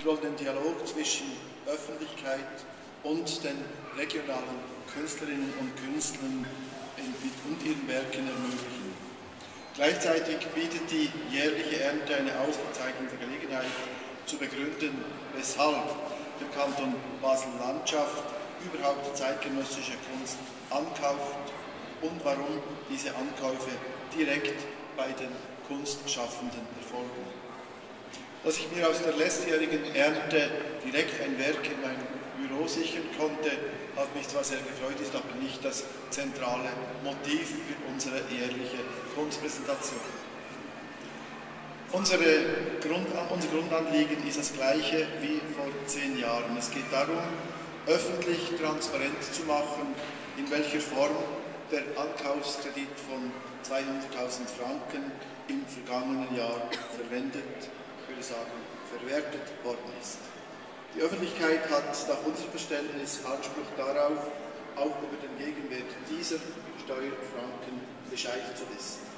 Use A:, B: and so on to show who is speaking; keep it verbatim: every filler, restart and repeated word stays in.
A: Ich wollte den Dialog zwischen Öffentlichkeit und den regionalen Künstlerinnen und Künstlern und ihren Werken ermöglichen. Gleichzeitig bietet die jährliche Ernte eine ausgezeichnete Gelegenheit zu begründen, weshalb der Kanton Basel-Landschaft überhaupt zeitgenössische Kunst ankauft und warum diese Ankäufe direkt bei den Kunstschaffenden erfolgen. Dass ich mir aus der letztjährigen Ernte direkt ein Werk in mein Büro sichern konnte, hat mich zwar sehr gefreut, ist aber nicht das zentrale Motiv für unsere jährliche Kunstpräsentation. Unsere Grund, unser Grundanliegen ist das gleiche wie vor zehn Jahren. Es geht darum, öffentlich transparent zu machen, in welcher Form der Ankaufskredit von zweihunderttausend Franken im vergangenen Jahr verwendet, ich würde sagen, verwertet worden ist. Die Öffentlichkeit hat nach unserem Verständnis Anspruch darauf, auch über den Gegenwert dieser Steuerfranken Bescheid zu wissen.